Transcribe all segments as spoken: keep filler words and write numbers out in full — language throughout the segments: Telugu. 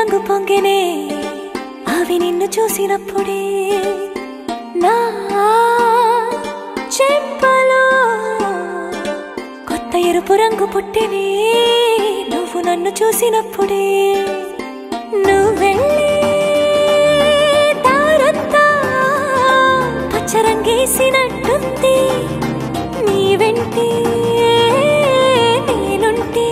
రంగు పొంగినే అవి నిన్ను చూసినప్పుడే నా చెంపలో కొత్త ఎరుపు రంగు పుట్టినే నువ్వు నన్ను చూసినప్పుడే నువ్వెళ్ళి దారంతా పచ్చరంగేసినట్టుంది నీ వెంటే నేనుంటే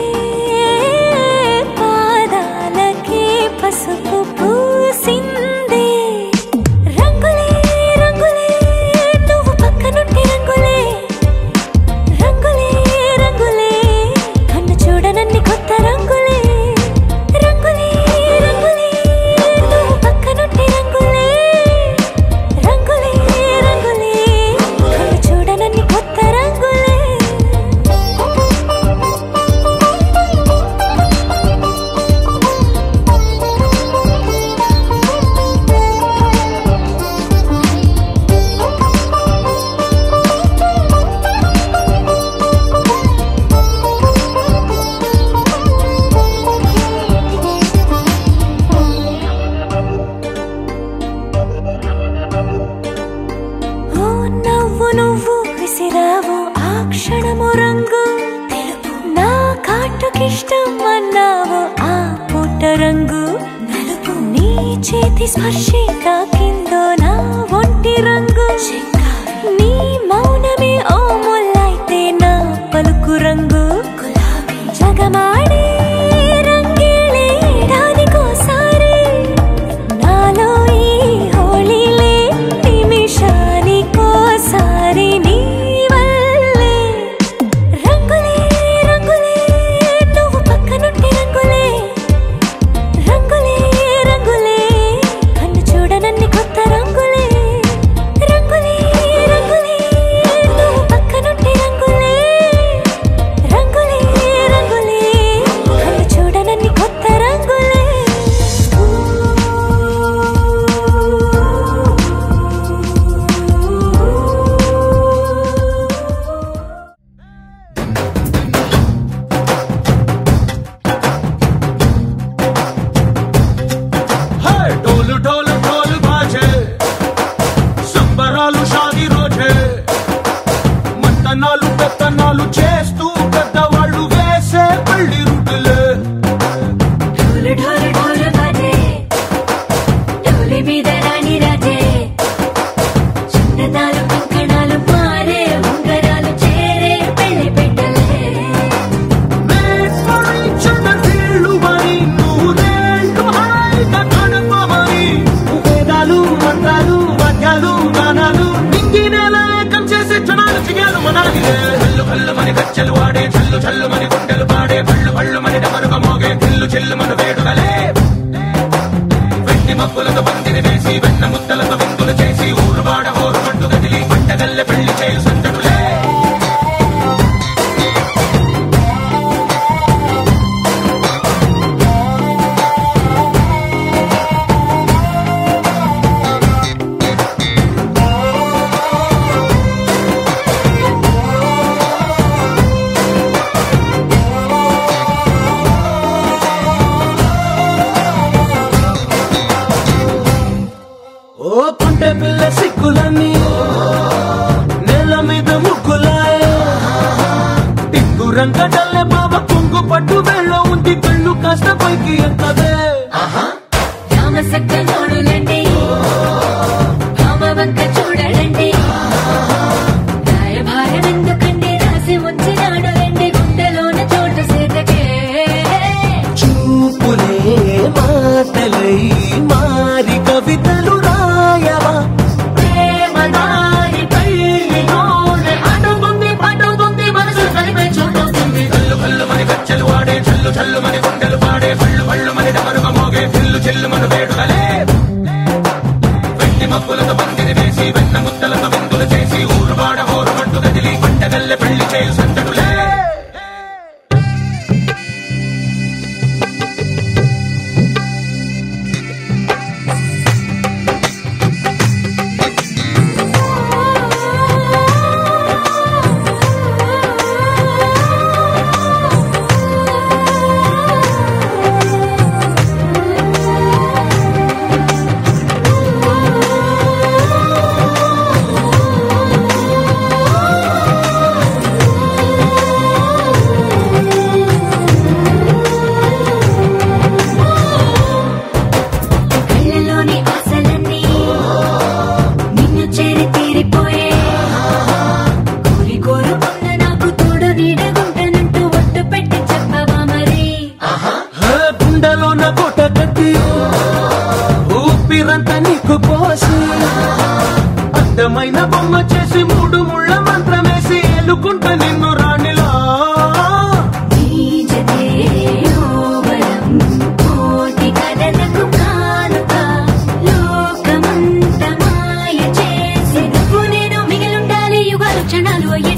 పాదాలకే పసుపు పూసిందే రంగులే రంగులే నువ్వు పక్కనుంటే రంగులే రంగులే రంగులే కన్ను చూడనన్ని కొత్త రంగులే రంగులే రంగులే నువ్వు పక్కనుంటే రంగులే రంగులే రంగులే కన్ను చూడనన్ని కొత్త రంగులే ఓ నవ్వు నువ్వు విసిరావు ఆ క్షణము రంగు తెలుపు నా కాటుకిష్టం అన్నావు ఆ పూట రంగు నలుపు నీ చేతి స్పర్శే తాకిందో నా ఒంటి రంగు నీ మౌనమే ఓ ముల్లైతే నా పలుకు రంగు జగమాడే రంగేలే ఏడాదికోసారి నాలో ఈ హోళీలే నిమిషానికోసారి నీ వల్లే రంగులే రంగులే నువ్వు పక్కనుంటే రంగులే రంగులే రంగులే కన్ను చూడనన్ని కొత్త రంగులే రంగులే రంగులే నువ్వు పక్కనుంటే రంగులే రంగులే రంగులే కన్ను చూడనన్ని కొత్త రంగులే ढोल ढोल ढोल बाजे సంబరాలు షాదీ రోజే మంతనాలు పెత్తనాలు చేస్తూ పెద్దవాళ్ళు వేసే పెళ్లి రుటులే ढोल ढोल ढोल बाजे ढोली మీద రాణి రాజే చిన్నదాలు కంకణాలు మారే ఉంగరాలు చేరే పెళ్లి పెట్టలే Made for each other వీళ్ళు మరి నూరేళ్ళు హాయిగా గడపమని వేదాలు మంత్రాలు వాద్యాలు గానాలు నింగినేల ఏకం చేసే క్షణాలు చిగాలు మనాలిలే కళ్ళు కళ్ళు మని కచ్చలు వాడే చల్లు చల్లు మని గుండెలు పాడే పళ్ళు పళ్ళు మని డమరుగ మోగే చిల్లు చిల్లు మన వేడుకలే వెండి మబ్బులతో పందిరి వేసి వెన్న ముద్దలతో విందులు చేసి ఊరు వాడ హోరు మంటు గదిలి పంటగల్లె పెళ్లి చేయు సందడులే ఓ కుంటే పిల్ల సిక్కులన్నీ నేల మీద ముగ్గులాయ టిక్కు రంగడల్లే బాబా కుంగు పట్టు వెళ్ళ ఉంది కళ్ళు కాస్త పైకి ఎక్కదే రామ సక్క నోడులండి రామ వంక చూడలండి రాయభారం ఎందుకండి రాసి ఉంచినాడు రండి గుండెలోన చోటు సేతకే చూపులే మాటలై మారి కవితలు రాయవా ప్రేమ దారి పెళ్లిలోనే అడుగుంది పడుగుంది మనసు కలిపే చోటవుతుంది కళ్ళు కళ్ళు మని కచ్చలు వాడే చల్లు చల్లు మని గుండెలు పాడే పళ్ళు పళ్ళు మని డమరుగ మోగే చిల్లు చిల్లు మన వేడుకలే వెండి మబ్బులతో పందిరి వేసి వెన్న ముద్దలతో విందులు చేసి ఊరు వాడ హోరు మంటు గదిలి పంటగల్లె పెళ్లి చేయు సందడులే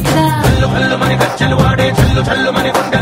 ఇస్తా కల్లు కల్లు మని గచ్చలు వాడే చల్లు చల్లు మని గుండె